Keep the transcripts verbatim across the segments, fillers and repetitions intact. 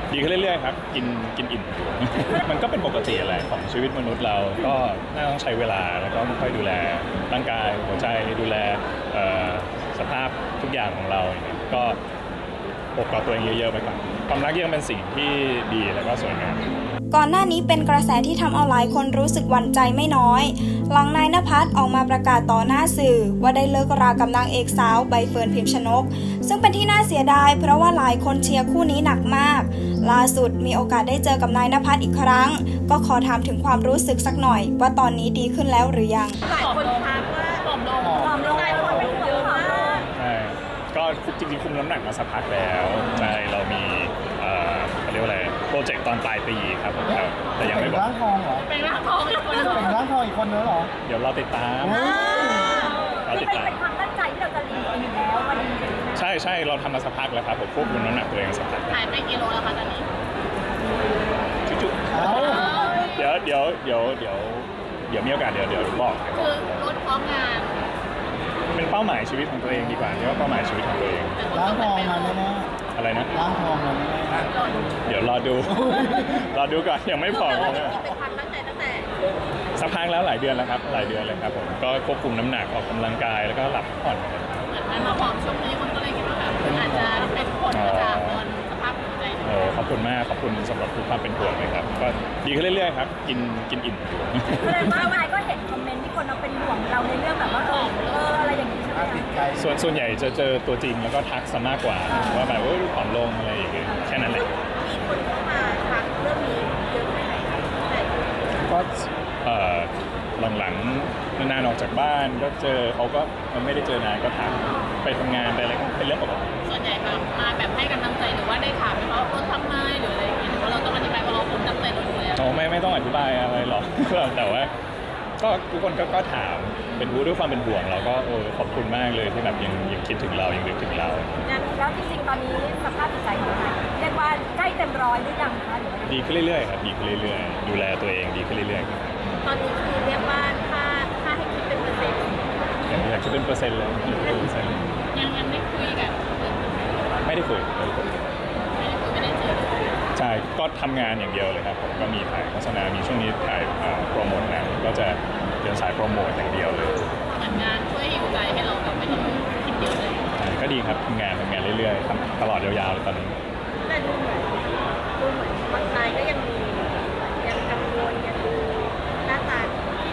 ดีขึ้นเรื่อยๆครับกินกินอิ่มมันก็เป็นปกติแหละของชีวิตมนุษย์เราก็น่าต้องใช้เวลาแล้วก็ค่อยดูแลร่างกายหัวใจดูแลสภาพทุกอย่างของเราก็ปกป้องตัวเองเยอะๆไปก่อนความรักยังเป็นสิ่งที่ดีแล้วก็สวยงามก่อนหน้านี้เป็นกระแสที่ทำเอาหลายคนรู้สึกหวั่นใจไม่น้อยหลังนายณภัสออกมาประกาศต่อหน้าสื่อว่าได้เลิกรากับนางเอกสาวใบเฟิร์นพิมชนกซึ่งเป็นที่น่าเสียดายเพราะว่าหลายคนเชียร์คู่นี้หนักมากล่าสุดมีโอกาสได้เจอกับนายณภัสอีกครั้งก็ขอถามถึงความรู้สึกสักหน่อยว่าตอนนี้ดีขึ้นแล้วหรือยังหลายคนทักว่าผอมลงผอมลงหลายคนเป็นห่วงมากใช่ก็จริงๆคุมน้ำหนักมาสักพักแล้วใช่เรามีเขาเรียกว่าอะไรโปรเจกต์ตอนปลายปีครับแต่ยังไม่บอกเป็นร่างทองเหรอเป็นร่างทองอีกคนนึงเป็นร่างทองอีกคนนึงเหรอเดี๋ยวเราติดตามเราติดตามเป็นความตั้งใจที่เราจะรีบอยู่แล้ววันนี้ใช่ใช่เราทำมาสักพักแล้วครับผมควบคุมน้ำหนักตัวเองสักพักหายไปกี่โลแล้วคะตอนนี้จุ๊บเดี๋ยวเดี๋ยวเดี๋ยวเดี๋ยวเดี๋ยวมีโอกาสเดี๋ยวเดี๋ยวบอกคือลดพร้อมงานเป็นเป้าหมายชีวิตของตัวเองดีกว่าเรียกว่าเป้าหมายชีวิตของตัวเองร่างทองมาแน่ๆอะไรนะร่างทองมาแน่ๆเดี๋ยวรอดูรอดูก่อนยังไม่พอเป็นความตั้งใจตั้งแต่สักพักแล้วหลายเดือนแล้วครับหลายเดือนเลยครับผมก็ควบคุมน้ำหนักออกกำลังกายแล้วก็หลับผ่อนเหมือนมันมาผอมช่วงนี้คนก็เลยคิดว่าแบบอาจจะเป็นผลจากตอนสภาพหัวใจโอ้ขอบคุณมากขอบคุณสำหรับทุกความเป็นห่วงเลยครับก็ดีขึ้นเรื่อยๆครับกินกินอิ่มแสดงว่านายก็เห็นคอมเมนต์ที่คนเราเป็นห่วงเราในเรื่องแบบว่าเออเอออะไรอย่างนี้ใช่ไหมส่วนส่วนใหญ่จะเจอตัวจริงแล้วก็ทักซะมากกว่าว่าแบบว่าผอมลงอะไรอย่างเงี้ยแค่นั้นแหละมีคนเข้ามาทักเรื่องนี้เยอะแค่ไหนครับก็เอ่อหลังๆนานๆออกจากบ้านก็เจอเขาก็มันไม่ได้เจอนานก็ทักไปทำงานไปอะไรก็เป็นเรื่องปกติส่วนใหญ่แบบมาแบบให้กำลังใจหรือว่าได้ถามไหมว่าเราทำไมหรืออะไรอย่างเงี้ยหรือว่าเราต้องอธิบายว่าเราผมตั้งใจเราดูแลโอ้ไม่ไม่ต้องอธิบายอะไรหรอกแต่ว่าก็ทุกคนก็ก็ถามเป็นรู้ด้วยความเป็นห่วงเราก็เออขอบคุณมากเลยที่แบบยังยังคิดถึงเรายังนึกถึงเราแล้วจริงๆตอนนี้สภาพจิตใจของเราเรียกว่าใกล้เต็มร้อยหรือยังคะดีขึ้นเรื่อยๆครับดีขึ้นเรื่อยๆดูแลตัวเองดีขึ้นเรื่อยๆครับตอนนี้คือเรียกว่าถ้าถ้าให้คิดเป็นเปอร์เซ็นต์อยากคิดเป็นเปอร์เซ็นต์เลยยังยังไม่คุยกันไม่ได้คุยไม่ได้คุยไม่ได้เจอใช่ก็ทำงานอย่างเดียวเลยครับผมก็มีถ่ายโฆษณามีช่วงนี้ถ่ายโปรโมทงานก็จะเดินสายโปรโมทอย่างเดียวเลยเหมือนงานช่วยหิวใจให้เราแบบไม่ต้องคิดเยอะเลยก็ดีครับทำงานทำงานเรื่อยๆทำตลอดยาวๆตอนนี้แต่ดูเหมือนดูเหมือนคนไทยก็ยังมียังกังวลยังดูหน้าตา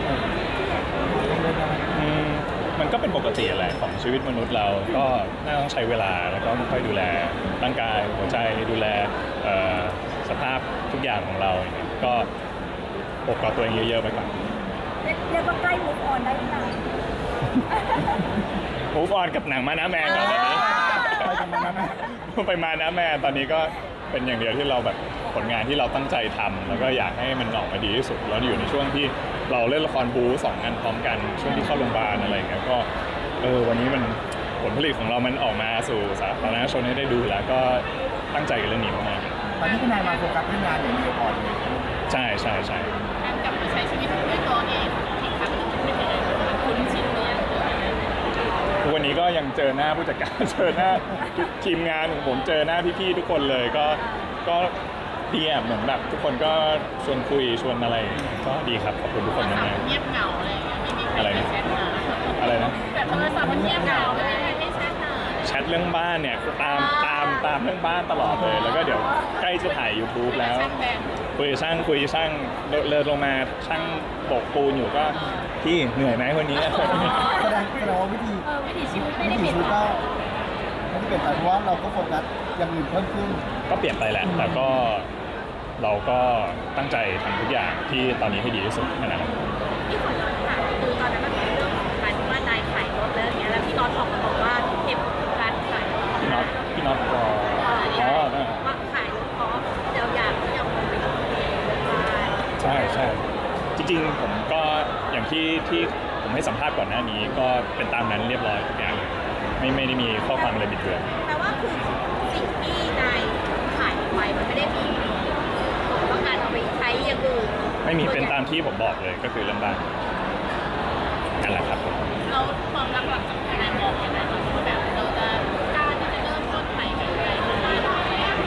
มันก็เป็นปกติแหละของชีวิตมนุษย์เราก็น่าต้องใช้เวลาแล้วก็ค่อยดูแลร่างกายหัวใจดูแลสภาพทุกอย่างของเราก็ปกป้องตัวเองเยอะๆไปก่อนเรียกว่าใกล้ move on ได้หรือยัง move on กับหนังมานะแมนก่อนตอนนี้ไปมานะแมนตอนนี้ก็เป็นอย่างเดียวที่เราแบบผลงานที่เราตั้งใจทำแล้วก็อยากให้มันออกมาดีที่สุดแล้วอยู่ในช่วงที่เราเล่นละครบู๊สองงานพร้อมกันช่วงที่เข้าโรงพยาบาลอะไรอย่างเงี้ยก็เออวันนี้มันผลผลิตของเรามันออกมาสู่สาธารณชนให้ได้ดูแล้วก็ตั้งใจกับเรื่องนี้มากตอนนี้คุณนายมาโฟกัสเรื่องงานอย่างเดียวก่อนใช่ใช่ใช่การกลับมาใช้ชีวิตด้วยตัวเองอีกครั้งหนึ่งเป็นยังไงมันคุ้นชินหรือยังทุกวันนี้ก็ยังเจอหน้าผู้จัดการเจอหน้าทีมงานของผมเจอหน้าพี่ๆทุกคนเลยก็ก็ดีอ่ะเหมือนแบบทุกคนก็ชวนคุยชวนอะไรก็ดีครับขอบคุณทุกคนมากเงียบเหงาอะไรอย่างเงี้ยไม่มีใครแชทมาอะไรนะแบบโทรศัพท์มันเงียบเหงาไม่มีใครให้แชทมาแชทเรื่องบ้านเนี่ยตามตามตามเรื่องบ้านตลอดเลยแล้วก็เดี๋ยวใกล้จะถ่าย YouTube แล้วคุยช่างคุยช่างเลิศลงมาช่างโบกปูนอยู่ก็พี่เหนื่อยไหมคนนี้แสดงแสดงว่าวิธีวิถีชีวิตไม่ได้เปลี่ยนก็ไม่ได้เปลี่ยนไปเพราะว่าเราก็โฟกัสอย่างอื่นเพิ่มขึ้นก็เปลี่ยนไปแหละแต่ก็เราก็ตั้งใจทำทุกอย่างที่ตอนนี้ให้ดีที่สุดแค่นั้นที่ขอย้อนถามคือตอนนั้นมันเป็นเรื่องของการที่ว่านายขายรถแล้วอย่างเงี้ยแล้วพี่น็อตออกมาบอกว่าเก็บการขายพี่น็อตพี่น็อตรออ๋อว่าขายเพราะเราอยากที่จะเอาไปลงทุนใช่ใช่จริงๆผมก็อย่างที่ที่ผมให้สัมภาษณ์ก่อนหน้านี้ก็เป็นตามนั้นเรียบร้อยทุกอย่างไม่ไม่ได้มีข้อความอะไรบิดเบือนแต่ว่าคือสิ่งที่นายขายไปมันไม่ได้มีต้องการเอาไปใช้อย่างอื่นไม่มีเป็นตามที่ผมบอกเลยก็คือเรื่องบ้านนั่นแหละครับเราความรักหลังจากนายมองยังไงแบบเราจะกล้าที่จะเริ่มต้นใหม่กับอะไรบ้างความรัก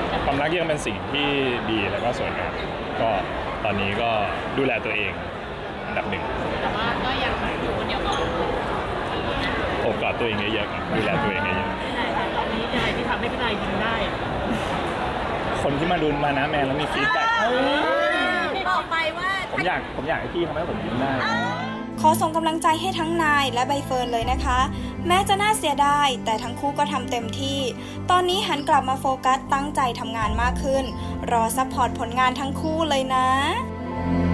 รักยังเป็นสิ่งที่ดีแล้วก็สวยงามก็ตอนนี้ก็ดูแลตัวเองอันดับหนึ่งแต่ว่าก็ยังอยู่คนเดียวก่อนโอบกอดตัวเองเยอะๆดูแลตัวเองเยอะๆแต่ตอนนี้อะไรที่ทำให้พี่นายยิ้มได้คนที่มาดูมานะแมนแล้วมีฟีดแบ็กบอกไปว่าผมอยากผมอยากให้พี่ทำให้ผมยิ้มได้ขอส่งกำลังใจให้ทั้งนายและใบเฟิร์นเลยนะคะแม้จะน่าเสียดายแต่ทั้งคู่ก็ทำเต็มที่ตอนนี้หันกลับมาโฟกัสตั้งใจทำงานมากขึ้นรอซัพพอร์ตผลงานทั้งคู่เลยนะ